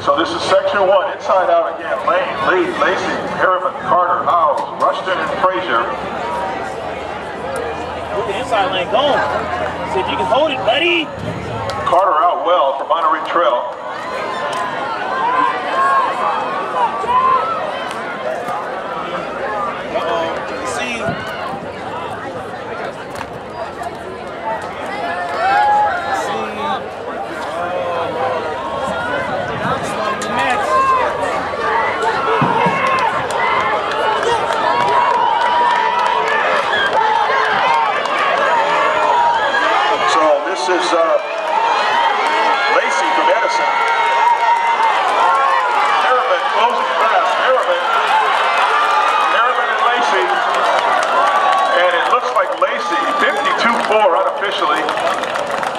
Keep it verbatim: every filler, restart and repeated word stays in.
So this is section one, inside out again. Lane, Lee, Lacey, Harriman, Carter, Howes, Rushton, and Frazier. Look at the inside lane going. See if you can hold it, buddy. Carter out well for Monterey Trail. Uh-oh. See. This is uh, Lacey from Edison. Harriman closing fast. Harriman. Harriman and Lacey. And it looks like Lacey, fifty-two four unofficially.